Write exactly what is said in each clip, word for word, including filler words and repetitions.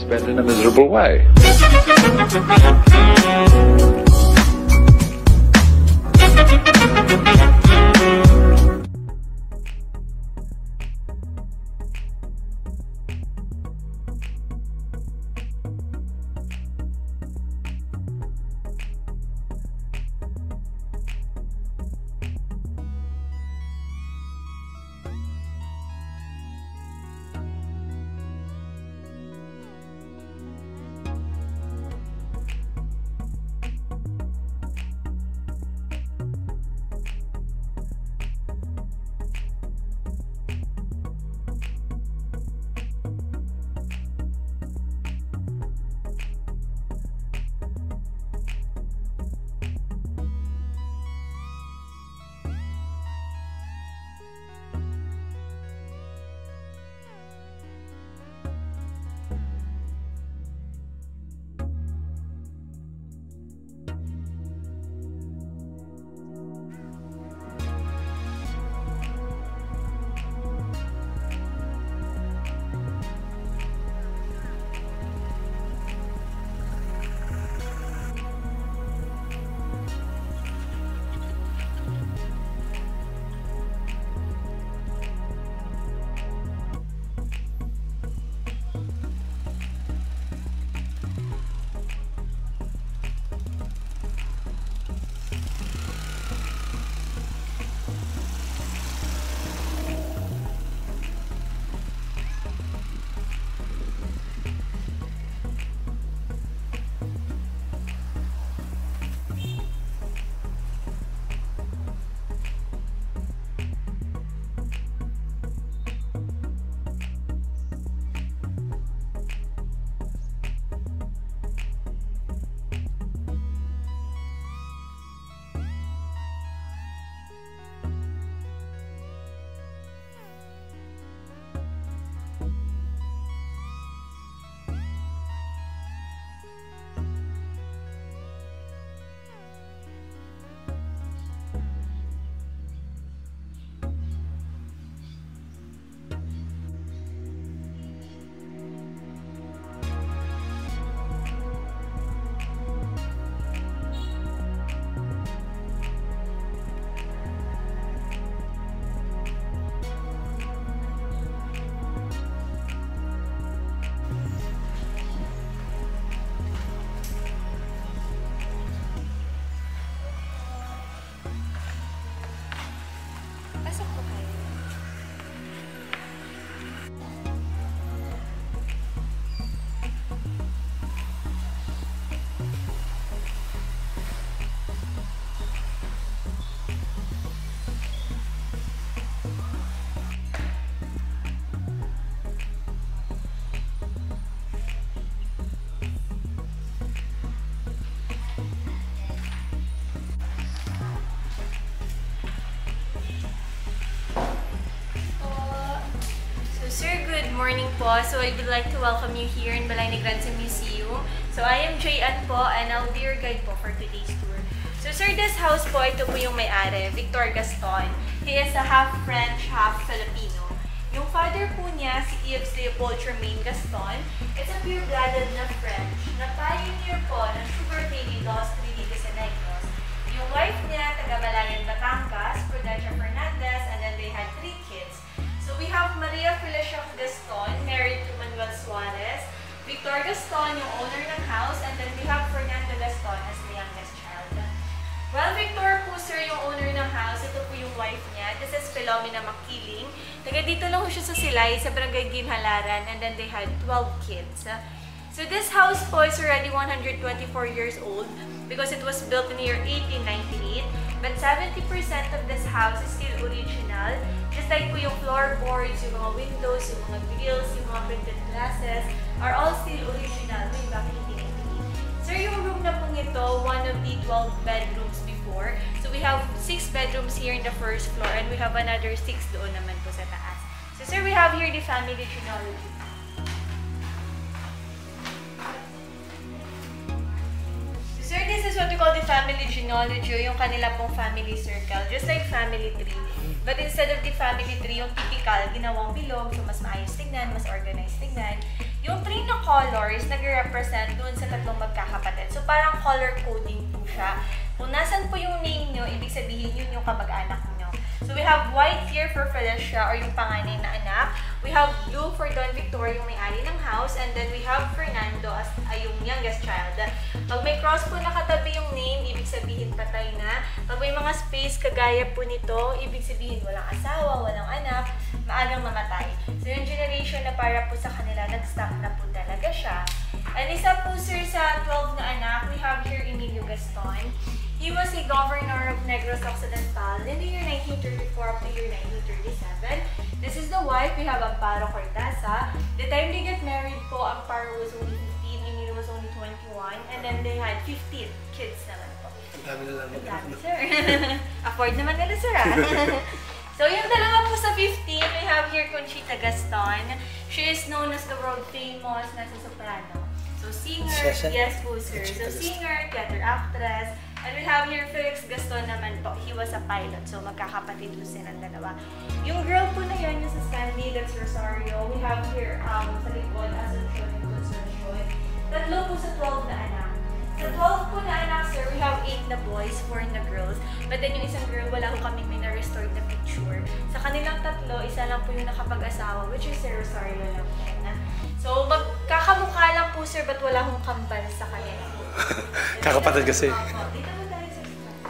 spent in a miserable way. morning po. So I would like to welcome you here in Balay Negrense Museum. So I am Germain po and I'll be your guide po for today's tour. So sir, this house po, ito po yung may-ari, Victor Gaston. He is a half French, half Filipino. Yung father po niya, si Yves Leopold Germain Gaston, it's a pure-blooded na French, na pioneer po ng sugarcane industry dito sa Negros. Yung wife niya, taga Balay Batangas, Prudencia Fernandez, and then they had three kids. So we have Maria Felicia Gaston, married to Manuel Suarez, Victor Gaston, yung owner ng house, and then we have Fernandez Gaston as the youngest child. Well, Victor po sir, yung owner ng house, ito po yung wife niya. This is Filipina Makiling. Taga dito lang siya sa Silay, sa Barangay Ginhalaran, and then they had twelve kids. So this house po is already one hundred twenty-four years old because it was built in the year eighteen ninety-eight. But seventy percent of this house is still original. Just like po yung floorboards, yung mga windows, yung mga grills, yung mga printed glasses are all still original way back in eighteen ninety-eight. Sir, yung room na pong ito, one of the twelve bedrooms before. So we have six bedrooms here in the first floor and we have another six doon naman po sa taas. So sir, we have here the family genealogy. So sir, this is what we call the family genealogy, yung kanila pong family circle, just like family tree. But instead of the family tree, yung typical, ginawang bilog, so mas maayos tignan, mas organized tignan. Yung three na colors, nag-represent doon sa tatlong magkakapatid. So, parang color coding po siya. Kung nasan po yung name nyo, ibig sabihin yun yung kamag-anak nyo. So, we have white here for Prudencia or yung panganay na anak. We have blue for Don Victor, yung may-ari ng house. And then we have Fernando as ay yung youngest child. Pag may cross po nakatabi yung name, ibig sabihin patay na. Pag may mga space kagaya po nito, ibig sabihin walang asawa, walang anak, maagang mamatay. So, yung generation na para po sa kanila, nag-stop na po talaga siya. And isa po sir sa twelve na anak, we have here Emilio Gaston. He was a governor of Negros Occidental in the year nineteen thirty-four up to year nineteen thirty-seven. This is the wife. We have Amparo Cortasa. The time they get married po, Amparo was only fifteen, Emilio was only twenty-one, and then they had fifteen kids naman po. Ang dami na lang. Ang dami, sir. Afford naman nila, sir, ah. So, yung dalawa po sa fifteen, we have here Conchita Gaston. She is known as the world famous na sa soprano. So, singer, yes po, sir. So, singer, theater actress. And we have here Felix Gaston naman po. He was a pilot. So, magkakapatid po silang dalawa. Yung girl po na yun, yung sa Stanley, that's Rosario. We have here, um, sa Leopold, Asuncion and Concepcion. Tatlo po sa twelve na anak. Sa twelve po na anak, sir, we have eight na boys, four na girls. But then yung isang girl, wala ko kaming may na-restored na picture. Sa kanilang tatlo, isa lang po yung nakapag-asawa, which is si Rosario lang po. So, magkakamukha lang po, sir, but wala akong kambal sa kanila. Kakapatid kasi. Dito mo tayo, sir.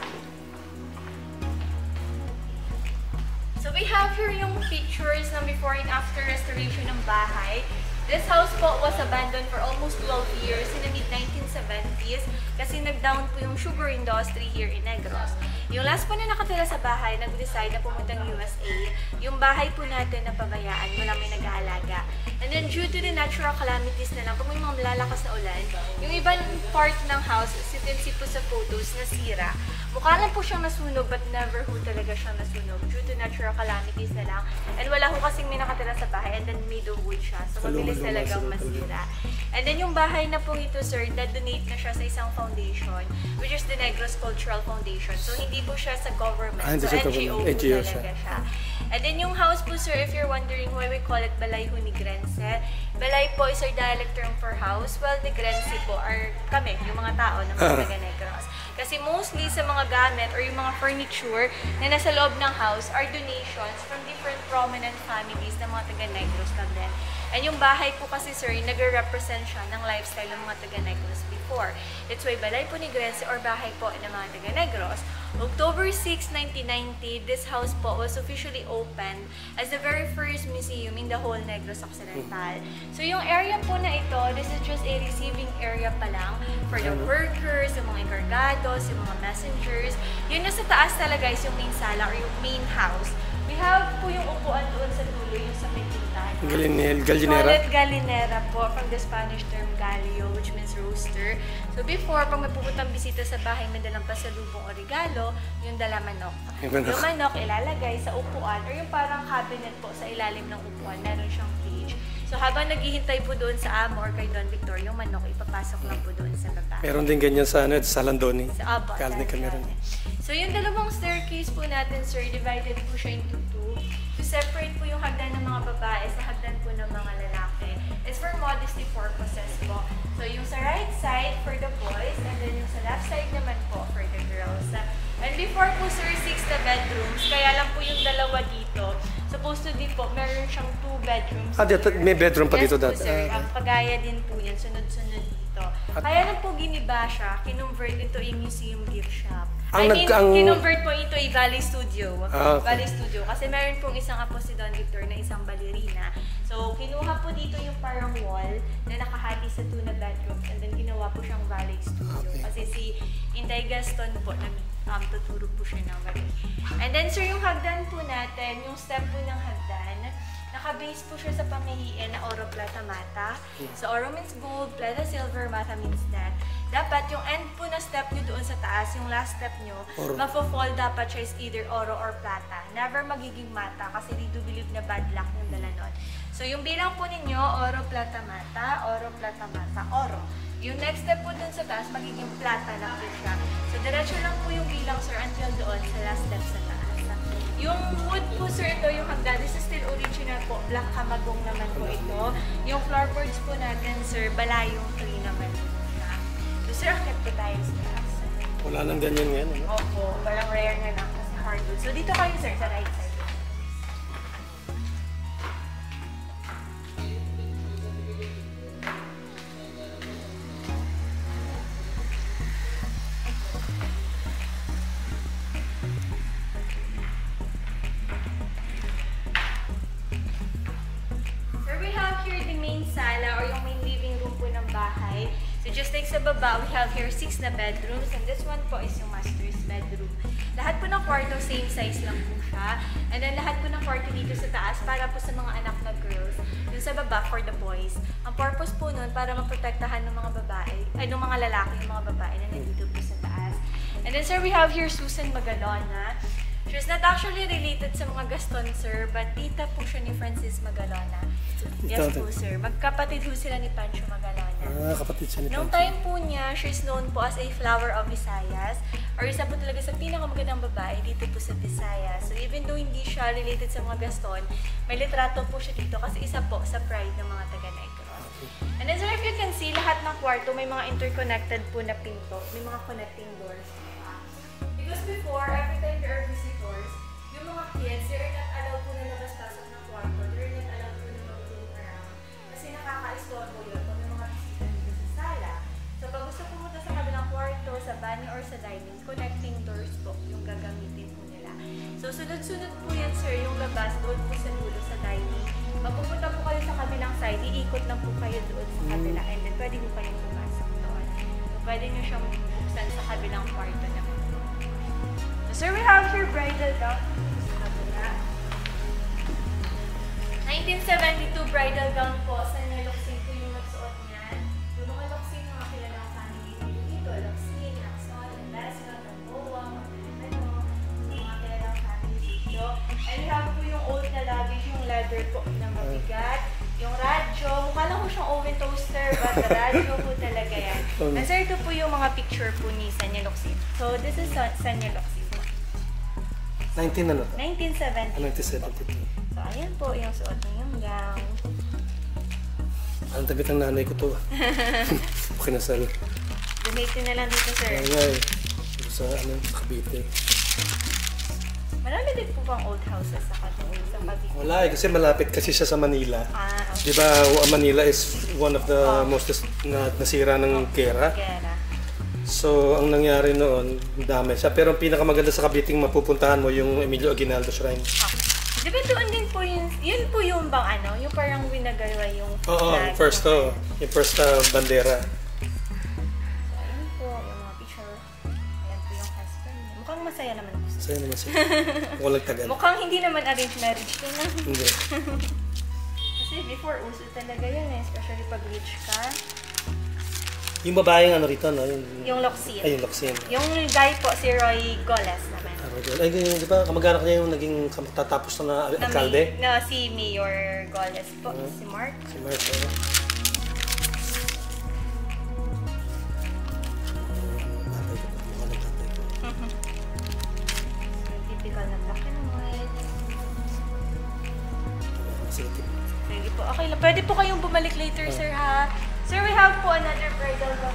So, we have here yung pictures ng before and after restoration ng bahay. This house po was abandoned for almost twelve years in the mid nineteen seventies kasi nag-down po yung sugar industry here in Negros. Yung last po na nakatira sa bahay, nag-decide na pumuntang U S A. Yung bahay po natin na pabayaan, wala may nag-aalaga. And then due to the natural calamities na lang, pag may mga malalakas na ulan, yung ibang part ng house, si Tinsi po sa photos, nasira. Mukha lang po siyang nasunog, but never ho talaga siyang nasunog due to natural calamities na lang. And wala ho kasing may nakatira sa bahay, and then made of wood siya. So mabilis talagang masira. And then yung bahay na po ito, sir, na-donate na siya sa isang foundation, which is the Negros Cultural Foundation. So hindi po siya sa government. Ah, so N G O po talaga siya. And then yung house po, sir, if you're wondering why we call it Balay Negrense, Balay po is our dialect term for house, while Negrense po are kami, yung mga tao ng mga taga-Negros. Kasi mostly sa mga gamit or yung mga furniture na nasa loob ng house are donations from different prominent families ng mga taga-Negros lang din. And yung bahay po kasi, sir, nag-represent siya ng lifestyle ng mga taga-Negros before. That's why Balay po Negrense or bahay po ng mga taga-Negros. October sixth, nineteen ninety, this house po was officially opened as the very first museum in the whole Negros Occidental. So yung area po na ito, this is just a receiving area pa lang for the workers, yung mga encargados, yung mga messengers. Yun na sa taas talaga is yung main sala or yung main house. We have po yung upuan doon sa dulo, yung sa may pintahan. Galinel, galinera? Solid galinera po, from the Spanish term galio, which means roaster. So before, pag may pupuntang bisita sa bahay, may dalang pasalubong o regalo, yung dala manok. Yung manok ilalagay sa upuan, or yung parang cabinet po sa ilalim ng upuan, meron siyang cage. So habang naghihintay po doon sa amo or kay Don Victor, yung manok ipapasok lang po doon sa baba. Meron din ganyan sa, ano, sa Landoni. Sa abo. Meron. So yung dalawang staircase po natin, sir, divided po siya into two. To separate po yung hagdan ng mga babae sa hagdan po ng mga lalaki. It's for modesty purposes po. So yung sa right side for the boys, and then yung sa left side naman po for the girls. And before po, sir, six na bedrooms, kaya lang po yung dalawa dito. Supposed to be po, meron siyang two bedrooms. Ah, dito, may bedroom pa yes, dito po, dati. Sir. Ang pagaya din po yan, sunod-sunod dito. Kaya lang po giniba siya, kinonvert ito yung museum gift shop. Ang I mean, ang... kinonvert po ito yung Ballet Studio. Ah, okay. Ballet Studio. Kasi meron pong isang apo si Don Victor na isang ballerina. So, kinuha po dito yung parang wall na nakahati sa two na bedrooms, and then ginawa po siyang Ballet Studio. Okay. Kasi si Inday Gaston po, nag, um, tuturo po siya ng ballet. And then, sir, yung hagdan po natin, yung step po ng hagdan, naka-base po siya sa pamahiin na oro, plata, mata. So, oro means gold, plata, silver, mata means net. Dapat yung end po na step nyo doon sa taas, yung last step nyo, mafo-fall dapat siya is either oro or plata. Never magiging mata kasi they do believe na bad luck yung dala nun. So, yung bilang po ninyo, oro, plata, mata, oro, plata, mata, oro. Yung next step po dun sa taas, magiging plata lang po siya. So, diretso lang po yung bilang, sir, until doon sa last step sa taas. Yung wood po, sir, ito yung hagdan. This is still original po. Black kamagong naman po ito. Yung floorboards po natin, sir, balayong tree naman po. So, sir, akit po tayo sa taas. Wala nang ganyan yan. Ano? Opo, parang rare na lang kasi hardwood. So, dito kayo, sir, sa right side. Sala or yung main living room po ng bahay. So just like sa baba, we have here six na bedrooms and this one po is yung master's bedroom. Lahat po ng kwarto, same size lang po siya. And then lahat po ng kwarto dito sa taas para po sa mga anak na girls. Yung sa baba, for the boys. Ang purpose po nun, para maprotektahan ng mga babae, ay ng mga lalaki, yung mga babae na nandito po sa taas. And then sir, we have here Susan Magalona. She's not actually related sa mga Gaston, sir, but tita po siya ni Francis Magalona. Yes po, sir. Magkapatid po sila ni Pancho Magalona. Ah, kapatid siya ni Pancho. Noong time po niya, she's known po as a flower of Visayas, or isa po talaga sa pinakamagandang babae dito po sa Visayas. So even though hindi siya related sa mga Gaston, may litrato po siya dito kasi isa po sa pride ng mga taga-Negros. And then, sir, if you can see, lahat ng kwarto may mga interconnected po na pinto, may mga connecting doors. Because before, every time there are visitors, yung mga kids, they are not allowed po na labas-pasok ng kwarto. They are not allowed po na mag-roam around. Kasi nakaka-istorbo yun kung may mga bisita dito sa sala. So, pag gusto pumunta sa kabilang kwarto, sa banyo or sa dining, connecting doors po yung gagamitin po nila. So, sunod-sunod po yan, sir, yung labas doon po sa dulo sa dining. Mapupunta po kayo sa kabilang side, iikot lang po kayo doon sa kabila. And then, pwede po kayong pumasok doon. So, pwede nyo siyang buksan sa kabilang kwarto naman. Sir, we have here bridal gown. nineteen seventy-two bridal gown po. Sa Loxin po yung nagsuot niyan. Yung mga Loxin, mga kilalang family dito. Loxin, Lacson, Lascon, Gamboa, ano, mga kilalang family dito. And we have po yung old na luggage, yung leather po na mabigat. Yung radyo, mukha lang po siyang oven toaster, but radyo po talaga yan. And sir, ito po yung mga picture po ni Sanya Loxin. So, this is Sanya Loxin. nineteen ano? nineteen seventy. nineteen seventy-two. So, ayan po yung suot ng yung gown. Ang tabit ng nanay ko to. Kinasal. Donate na lang dito, sir. Ay, ay. Sa ano, Cavite. Marami din po bang old houses sa Cavite? Sa Cavite? Wala eh, kasi malapit kasi siya sa Manila. Ah, okay. Diba, Manila is one of the oh. most na, nasira ng gera. Gera. So, ang nangyari noon, dami siya. Pero ang pinakamaganda sa Cabiting mapupuntahan mo yung Emilio Aguinaldo Shrine. Okay. Diba doon din po yun, yun po yung bang ano, yung parang winagawa yung Oo, oh, first to. Oh, yung first uh, bandera. So, ayun po, yung mga picture. Ayan po yung husband. Mukhang masaya naman po. Masaya naman siya. Walang tagal. Mukhang hindi naman arranged marriage din na. Hindi. Kasi before, uso talaga yun eh. Especially pag rich ka. Yung babaeng ano rito, no? Yung, yung Loxin. Ay, yung Loxin. Yung guy po, si Roy Goles naman. Ay, di ba, kamag-anak niya yung naging tatapos na na alkalde? Na, si Mayor Goles po, uh, si Mark. Si Mark, oo. Typical na black and white. Pwede po, okay lang. Pwede po kayong bumalik later, sir, ha? Sir, we have po another bridal gown.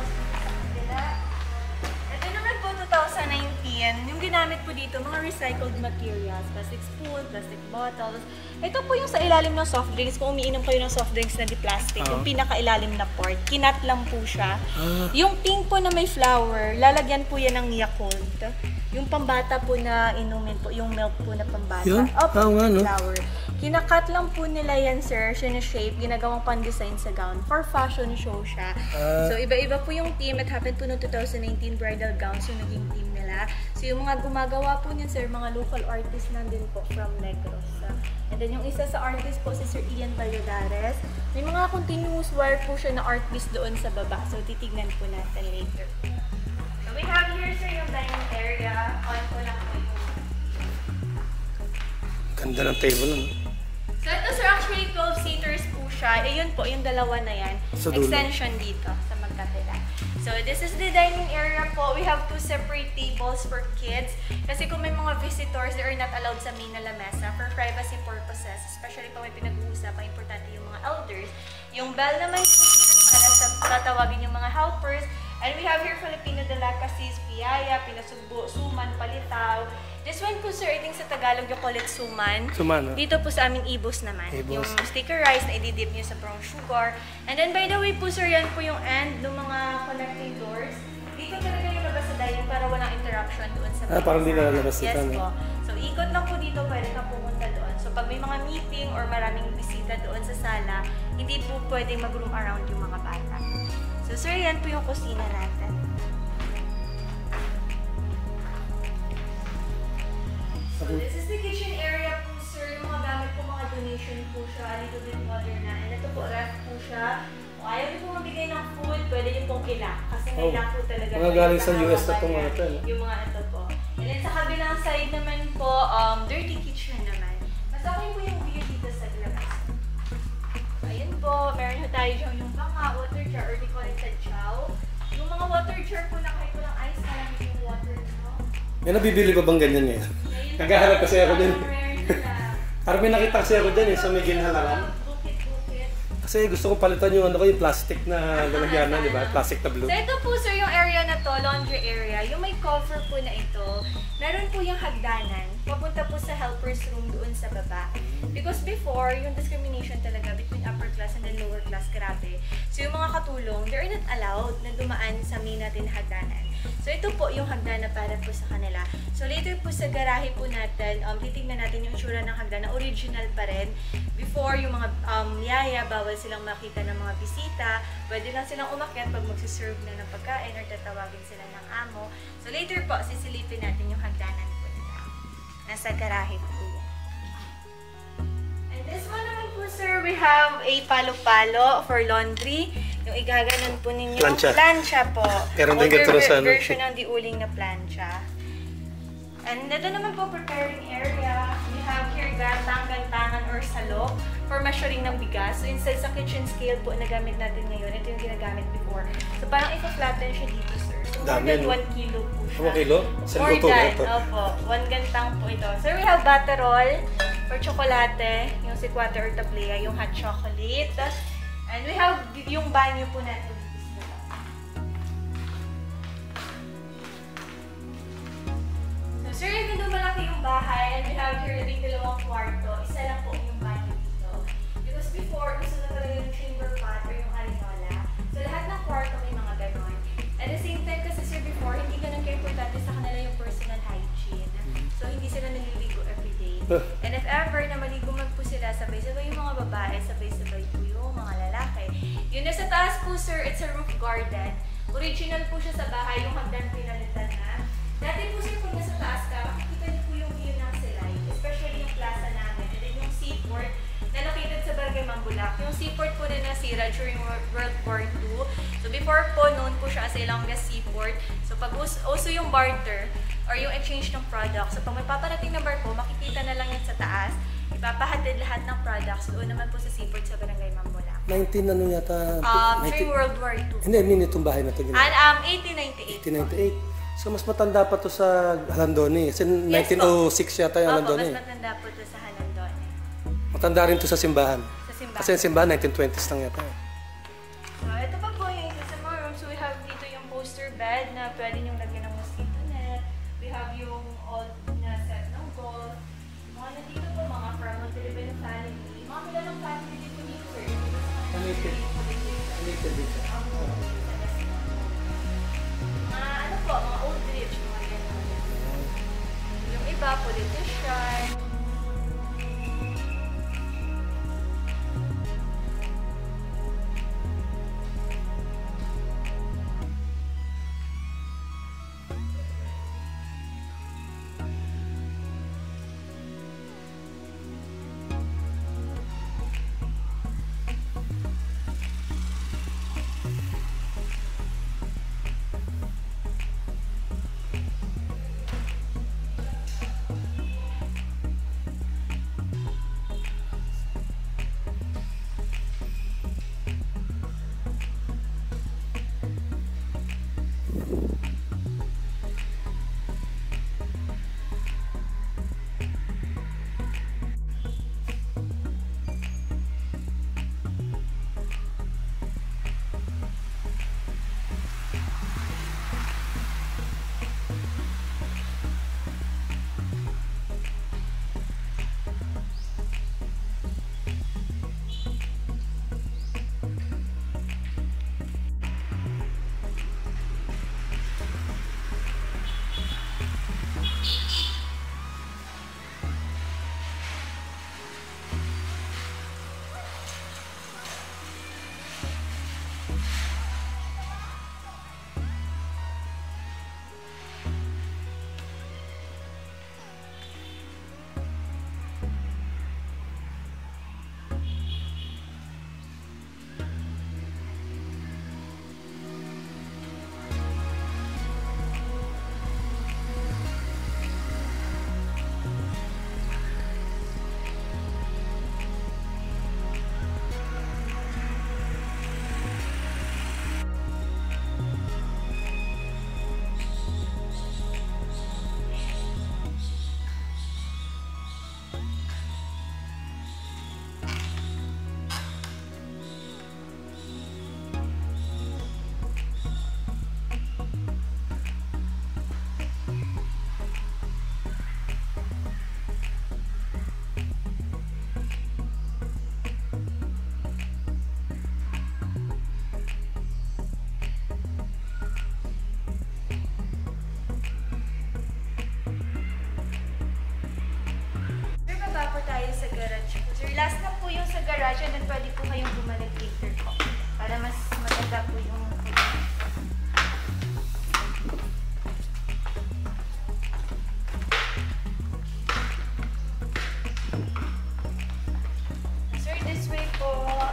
Ito naman po, twenty nineteen. Yung ginamit po dito, mga recycled materials. Plastic spoon, plastic bottles. Ito po yung sa ilalim ng soft drinks. Kung umiinom kayo ng soft drinks na di plastic, uh-huh. yung pinaka-ilalim na part. Kinat lang po siya. Uh-huh. Yung pink po na may flower, lalagyan po yan ng Yakult. Yung pambata po na inumin po, yung milk po na pambata. Yun? Opo, oh, nga, no? flower. Kinakat lang po nila yan, sir. Siya-shape, ginagawang pan-design sa gown. For fashion show siya. Uh, so, iba-iba po yung team. It happened po noong twenty nineteen bridal gowns yung naging team nila. So, yung mga gumagawa po niyan, sir, mga local artists na din po from Negros. Uh, and then, yung isa sa artist po, si Sir Ian Valladares. May mga continuous wire po siya na art piece doon sa baba. So, titignan po natin later. So, we have here, sir, yung dining area. On po lang po yung... Ganda ng table, no? So ito sir, actually twelve seaters po siya. Eh yun po, yung dalawa na yan. Sa dulo. Extension dito sa magkapila. So this is the dining area po. We have two separate tables for kids. Kasi kung may mga visitors, they are not allowed sa main na lamesa for privacy purposes. Especially pag may pinag-uusap, ang importante yung mga elders. Yung bell naman para sa tatawagin yung mga helpers. And we have here Filipino delicacies, piyaya, pinasugbo, suman, palitaw. This one po sir, I think sa Tagalog you call it suman. Suman, no? Dito po sa amin ibos naman. Ibos. Yung sticker rice na ididip nyo sa brown sugar. And then by the way po sir, yan po yung end ng mga connecting doors. Dito talaga yung labas sa dining para walang interruption doon sa Ah, parang hindi na lalabas yes dito, po. no? So ikot lang po dito, pwede ka pumunta doon. So pag may mga meeting or maraming bisita doon sa sala, hindi po pwedeng mag-room around yung mga bata. So sir, yan po yung kusina natin. So this is the kitchen area po sir. Yung mga gamit po, mga donation po siya. A little bit modern na. And ito po, ref po siya. Kung ayaw niyo po mabigay ng food, pwede niyo pong kilak. Kasi may Oh, lock po talaga. mga galing sa U S na itong mga ito. Yung mga ito po. And then sa kabilang side naman po, um, dirty kitchen naman. Mas okay po yung view dito sa labas. So, ayun po, meron po tayo dyan yung baka, water jar, or di call it chow. Yung mga water jar po na kahit walang ice, malamig yung water chow. May nabibili ba bang ganyan ngayon? Naghahanap kasi ako din. Parang may nakita kasi ako dyan eh, sa may ginhalaran. Kasi gusto ko palitan yung ano ko, yung plastic na lalagyanan, di ba? Plastic na blue. So ito po sir, yung area na to, laundry area, yung may cover po na ito, meron po yung hagdanan, papunta po sa helper's room doon sa baba. Because before, yung discrimination talaga between upper class and the lower class, grabe. So yung mga katulong, they are not allowed na dumaan sa main natin na hagdanan. So ito po yung hagdanan para po sa kanila. So later po sa garahe po natin, um, titignan natin yung itsura ng hagdanan, original pa rin. Before, yung mga um, yaya, bawal silang makita ng mga bisita, pwede lang silang umakyat pag magsiserve na ng pagkain or tatawagin sila ng amo. So later po, sisilipin natin yung hagdanan po nila. Nasa garahe po yan. And this one naman po sir, we have a palo-palo for laundry. Yung igaganon po ninyo. Plancha. Plancha po. Meron din ganito Older sa ano. version ng diuling na plancha. And ito naman po, preparing area. We have here gatang, gantangan, or salok for measuring ng bigas. So instead sa kitchen scale po na gamit natin ngayon, ito yung ginagamit before. So parang i-flatten siya dito, sir. So more Dami, than no? one kilo po siya. one kilo? Sa More luto than, ito. opo. One gantang po ito. Sir, we have butterol for chocolate, yung sikwate or tablea, yung hot chocolate. And we have yung banyo po natin. Sir, even though malaki yung bahay, and we have here rin dalawang kwarto, isa lang po yung banyo dito. Because before, gusto na talaga yung chamber pot or yung arinola. So lahat ng kwarto may mga ganon. At the same time kasi sir, before, hindi ganun ka-importante sa kanila yung personal hygiene. So hindi sila naliligo everyday. And if ever na maligo man po sila, sabay-sabay yung mga babae, sabay-sabay po yung mga lalaki. Yung nasa taas po sir, it's a roof garden. Original po siya sa bahay, yung hagdan pinalitan na. Dati po sir, pag nasa taas ka, makikita niyo po yung view ng Silay, especially yung plaza namin, and then yung seaport na located sa Barangay Mambulak. Yung seaport po na nasira during World War Two. So before po, known po siya as the longest seaport. So pag uso yung barter, or yung exchange ng products, so pag may paparating na barko, makikita na lang yan sa taas, ipapahatid lahat ng products doon naman po sa seaport sa Barangay Mambulak. nineteen ano yata? Um, nineteen during World War Two. Hindi, I mean itong bahay na ito. And um, eighteen ninety-eight. eighteen ninety-eight. So mas matanda pa to sa Halandoni. Kasi Yes, nineteen oh six yata yung Opo, Halandoni. mas matanda po ito sa Halandoni. Matanda rin to sa simbahan. Sa simbahan. Kasi yung simbahan nineteen twenties lang yata. So, ito pa po yung isa sa mga rooms. So, we have dito yung poster bed na pwede niyong lagyan ng mosquito net. We have yung old na set ng golf. Mga nandito po, mga from the Filipino family. Mga kilalang family din po dito, sir. Connected. Connected dito. Mga ano po, mga old rich, mga ganun. Yung iba, politician. Last na po yung sa garage, and then pwede po kayong bumalik later po. Para mas maganda po yung... Sir, this way po.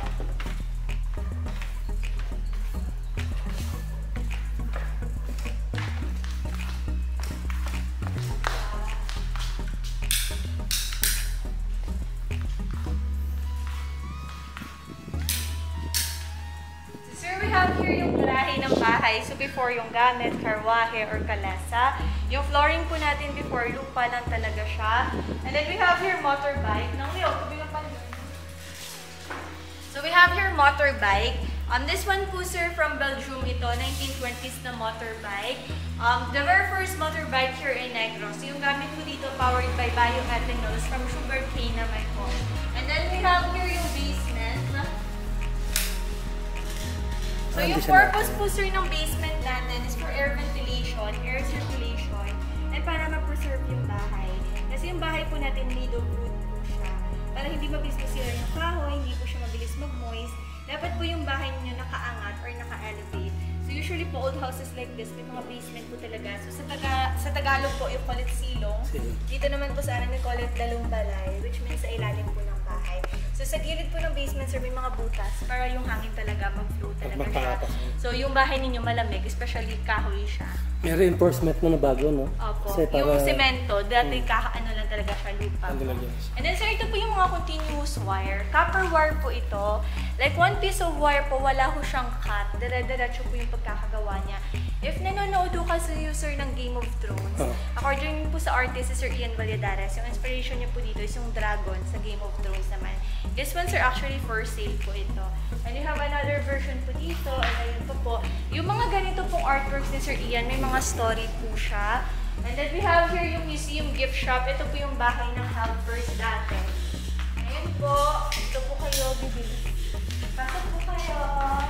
We have here yung garahe ng bahay. So before yung gamit, karwahe, or kalesa. Yung flooring po natin before, lupa lang talaga siya. And then we have here motorbike. Nang Leo, kubilang pa yun. So we have here motorbike. Um, this one po sir from Belgium ito, nineteen twenties na motorbike. Um, the very first motorbike here in Negros. Yung gamit po dito powered by bioethanols from sugarcane naman po. And then we have here yung basement. So yung purpose po sir ng basement natin is for air ventilation, air circulation, and para ma-preserve yung bahay. Kasi yung bahay po natin made of wood po siya. Para hindi mabilis masira yung kahoy, hindi po siya mabilis mag-moist. Dapat po yung bahay niyo nakaangat or naka-elevate. So usually po old houses like this, may mga basement po talaga. So sa, taga, sa Tagalog po, yung call it silong. Dito naman po sa amin, may call it lalong balay, which means sa ilalim po ng bahay. So sa gilid po ng basement, sir, may mga butas para yung hangin talaga mag-flow talaga siya. So yung bahay ninyo malamig, especially kahoy siya. May reinforcement na na bago, no? Opo. Para... Yung semento, dati hmm. kaka-ano lang talaga siya, lupa. And then sir, ito po yung mga continuous wire. Copper wire po ito. Like one piece of wire po, wala ho siyang cut. Dire-diretso po yung pagkakagawa niya. If nanonood ho kasi yung sir ng Game of Thrones, oh. according po sa artist, si Sir Ian Valladares, yung inspiration niya po dito is yung dragon sa Game of Thrones naman. This ones are actually for sale po ito. And you have another version po dito. And ayun po po. Yung mga ganito pong artworks ni Sir Ian, may mga story po siya. And then we have here yung museum gift shop. Ito po yung bahay ng helpers dati. Ayun po. Ito po kayo bibili. Pasok po kayo.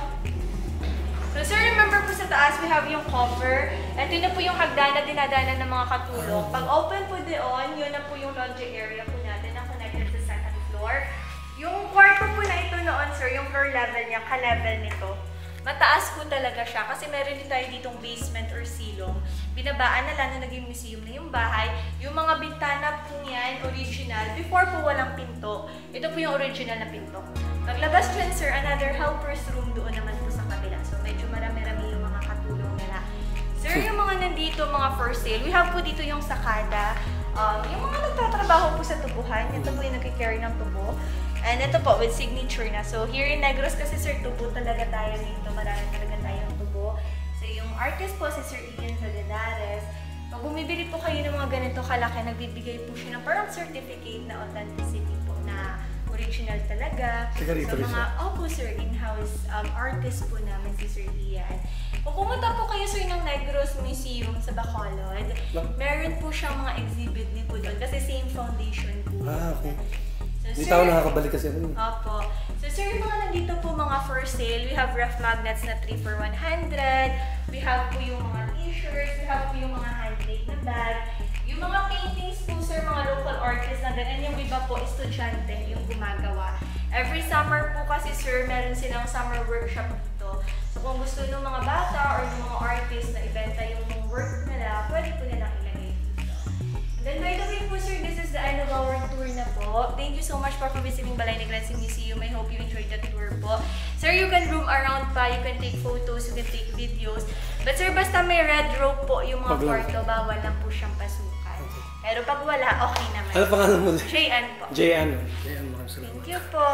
So sir, remember po sa taas, we have yung coffer. Ito na po yung hagdan na dinadanan ng mga katulong. Pag open po doon, yun na po yung laundry area po natin na connected sa second floor. Yung kwarto po na ito noon, sir, yung floor level niya, ka-level nito. Mataas po talaga siya kasi meron din tayo ditong basement or silong. Binabaan na lang na naging museum na yung bahay. Yung mga bintana po niyan, original. Before po walang pinto. Ito po yung original na pinto. Paglabas dyan, sir, another helper's room doon naman po sa kabila. So medyo marami-rami yung mga katulong nila. Sir, yung mga nandito, mga for sale, we have po dito yung sakada. Um, yung mga nagtatrabaho po sa tubuhan, ito po yung nagkicarry ng tubo. And ito po, with signature na. So, here in Negros kasi, sir, tubo talaga tayo dito. Marami talaga tayong tubo. So, yung artist po si Sir Ian Fernandez. Pag bumibili po kayo ng mga ganito kalaki, nagbibigay po siya ng parang certificate na authenticity po na original talaga. Sa mga, opo sir, in-house um, artist po namin si Sir Ian. Kung pumunta po kayo sir ng Negros Museum sa Bacolod, meron po siyang mga exhibit din po doon kasi same foundation po. Ah, okay. So, Hindi sir, tao nakakabalik kasi rin. Opo. So sir, yung mga nandito po mga for sale, we have ref magnets na three for one hundred, we have po yung mga t-shirts, we have po yung mga handmade na bag, yung mga paintings po sir, mga local artists na ganun, yung iba po, estudyante yung gumagawa. Every summer po kasi sir, meron silang summer workshop dito. So kung gusto ng mga bata or ng mga artists na ibenta yung work nila, pwede po nilang ilagay dito. And then by the way po sir, this is the end of our tour na po. Thank you so much for visiting Balay Negrense Museum. I hope you enjoyed the tour po. Sir, you can roam around pa, you can take photos, you can take videos. But sir, basta may red rope po yung mga kwarto, bawal lang po siyang pasukan. Pero pag wala, okay naman. Ano pangalan mo? J-Ann po. J-Ann. J-Ann, maraming salamat. Thank you po.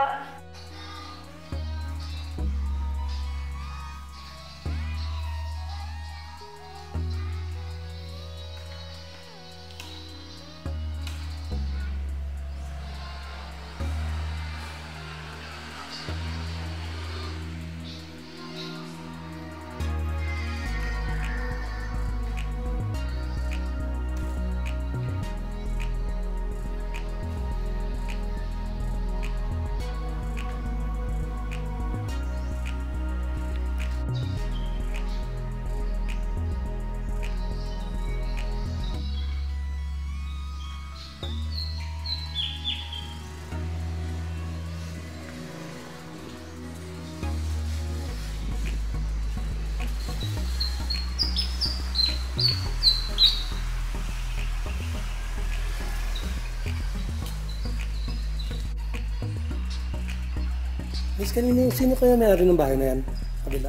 Miss, kanina, sino kaya may-ari ng bahay na yan? Kabila?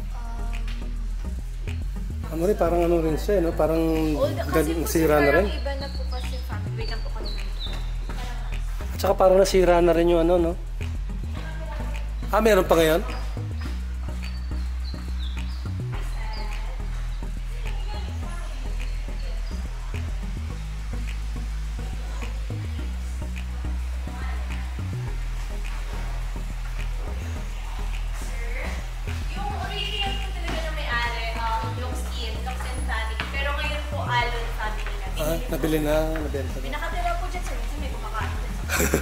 Ano rin, parang ano rin siya, no? Parang nasira na rin. Iba na po kasi family. Wait lang po kami. At saka parang nasira na rin yung ano, no? Ah, meron pa ngayon? Nabili na, nabenta na. Pinakatira po dyan sir, kasi may kumakain dyan.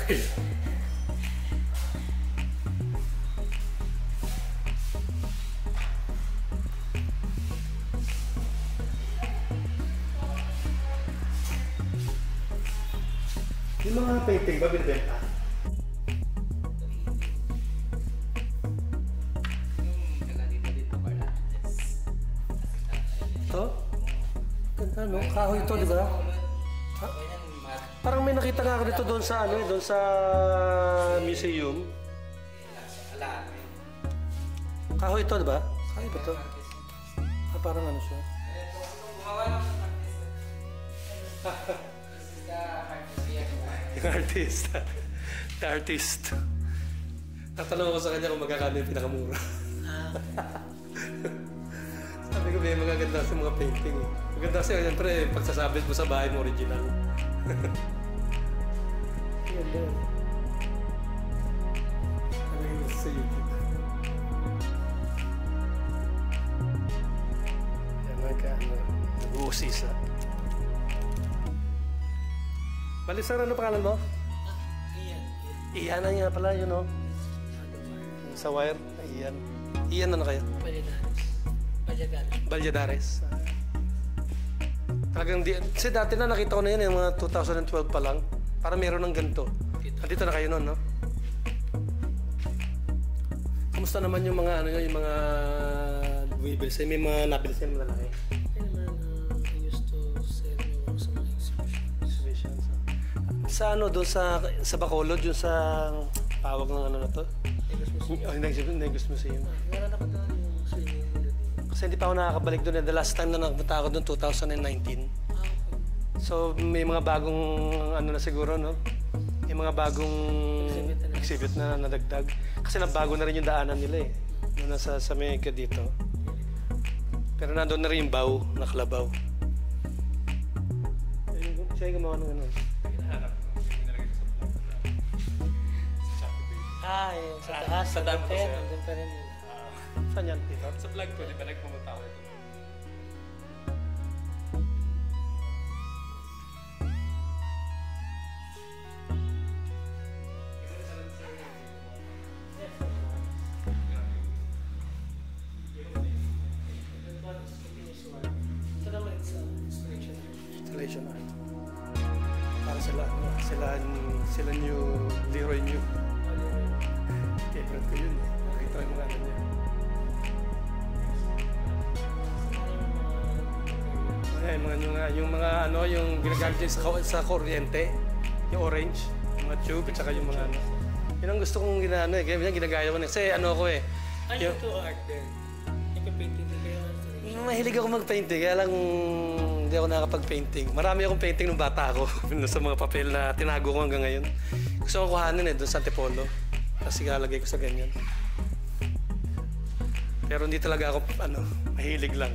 Yung mga painting ba binibenta? Ito? Ganda no? Kahoy ito, di ba? Ha? Parang may nakita nga ako dito doon sa ano eh, doon sa museum. Kahoy ito, di ba? Kahoy ba ito? Ah, parang ano siya? Yung artist. The artist. Tatanong ko sa kanya kung magkakano yung pinakamura. Sabi ko, may magaganda sa mga painting eh. Maganda kasi, siyempre, pagsasabit mo sa bahay mo original. Yan ba? Ano yung sa YouTube? Yan nga ka, ano, nag-uusisa. Balisar, ano pangalan mo? Ah, Ian. Iyan na nga pala, yun o. Sa wire, Iyan. Iyan ano kayo? Balyadares. Balyadares. Balyadares. Talagang di... Kasi dati na nakita ko na yun, yung mga two thousand twelve pa lang. Para meron ng ganito. Dito na kayo nun, no? Kamusta naman yung mga, ano yun, yung mga bumibilis? May mga nabilis yung malalaki? Ay naman, uh, I used to sell my work sa mga exhibitions. Exhibitions. Sa ano, doon sa, sa Bacolod, yung sa tawag ng ano na to? Negros Museum. Oh, yung Negros Museum. Ah, meron ako doon yung swimming pool doon. Kasi hindi pa ako nakakabalik doon. The last time na nagpunta ako doon, two thousand nineteen. Ah, okay. So, may mga bagong, ano na siguro, no? May mga bagong Exhibit na. exhibit na nadagdag. Kasi nabago na rin yung daanan nila eh. Yung nasa sa Mega dito. Pero nandun na rin yung baw, nakalabaw. Siya yung gumawa ng ano. Hinahanap ko yung nilagay ko sa vlog. Sa Shopee. Ah, yun. Sa taas. Sa dam ko, Nandun sir. nandun pa rin yun. Saan yan, dito? Sa vlog ko, di ba nagpumunta ako dito? Ito naman, it's uh, installation. Installation art. Para sila, ano, sila, sila new, Leroy new. Favorite ko yun. Nakita ko yung mga ano niya. Ayan, mga, yung, yung mga ano, yung ginagamit niya sa, sa kuryente. Yung orange, yung mga tube, at saka yung mga ano. Yun ang gusto kong ginano eh. Kaya ginagaya ko na. Kasi ano ako eh. Ano yung, ito art din? Nagpa-painting din kayo? mahilig ako mag-painting, kaya lang hindi ako nakakapag-painting. Marami akong painting nung bata ako sa mga papel na tinago ko hanggang ngayon. Gusto ko kuhanin eh, doon sa Antipolo. Kasi lalagay ko sa ganyan. Pero hindi talaga ako, ano, mahilig lang.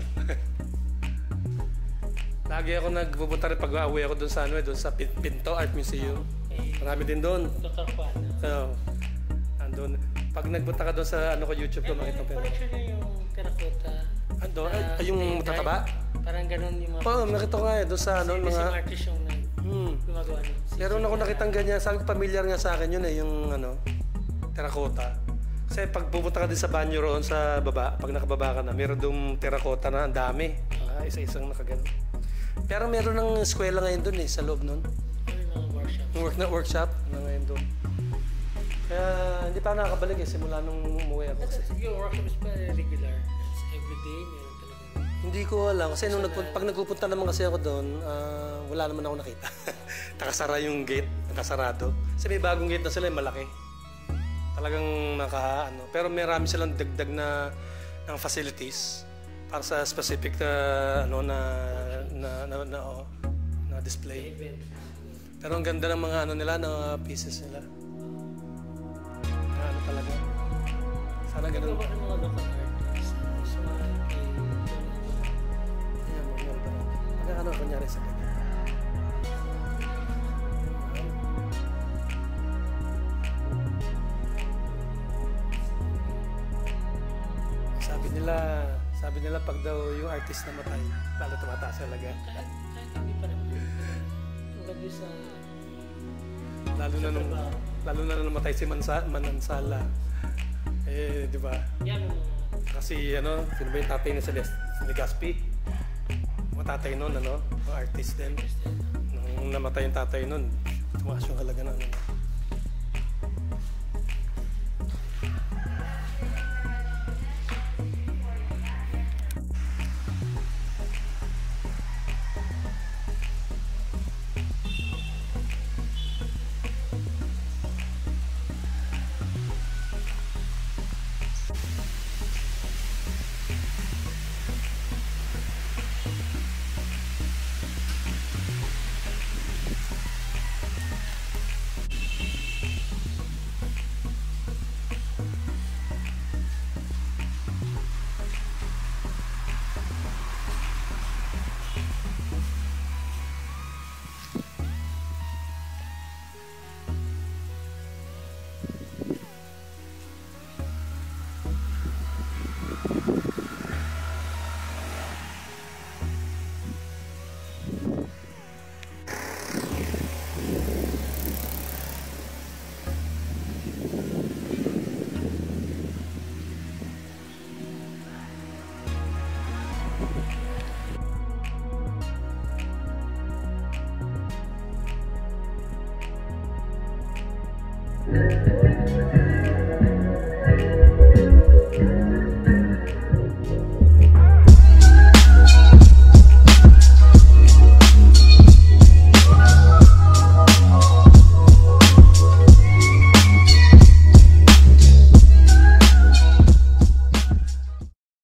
Lagi ako nagpupunta rin pag-uwi ako doon sa, ano, doon sa Pinto Art Museum. Marami din doon. Doctor Juan. So, andun. Pag nagpunta ka doon sa ano ko YouTube ko, makita mo. Collection niya yung terracotta. Ando, ay, ay, yung matataba? Parang ganun yung mga... Oo, oh, nakita ko nga eh, doon sa ano, Kasi mga... artist yung Hmm. gumagawa nun. Meron ako nakitang ganyan. Sabi ko, familiar nga sa akin yun eh, yung ano, terracotta. Kasi pag pupunta ka din sa banyo roon sa baba, pag nakababa ka na, meron doon terracotta na ang dami. Ah, isa-isang nakagano. Pero meron ng eskwela ngayon doon eh, sa loob nun. May mga workshop. Work na workshop na ngayon doon. Kaya hindi pa ako nakakabalik eh, simula nung umuwi ako. Kasi yung workshop is pa regular. It's everyday, meron talaga. Hindi ko alam. Kasi nung nagpunta, pag nagpupunta naman kasi ako doon, uh, wala naman ako nakita. Nakasara yung gate, nakasarado. Kasi may bagong gate na sila, yung malaki. Talagang naka, ano. Pero may marami silang dagdag na ng facilities para sa specific na, ano, na, na, na, na, oh, na display. Pero ang ganda ng mga, ano nila, ng mga pieces nila. Ano talaga. Sana ganun. Ito ba ng mga local artists? So, Ayan mo, meron pa rin. Magkakano kunyari sa ganyan. Sabi nila, sabi nila pag daw yung artist na matay, lalo tumataas talaga. kahit, kahit hindi pa naman. Ang ganda sa... Lalo na nung, lalo na nung namatay si Mansa, Manansala. Eh, di ba? Yan. Kasi ano, sino ba yung tatay ni Celeste? Si Legazpi. Mga tatay nun, ano? Mga artist din. Nung namatay yung tatay nun, tumaas yung halaga na. Ano. Thank you.